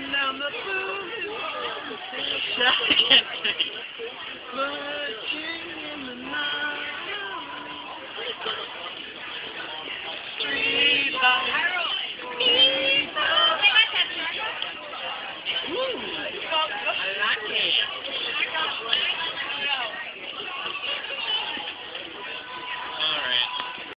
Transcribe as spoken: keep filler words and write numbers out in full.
Rolling down the food. I can't sing. Looking in the night. Street lights.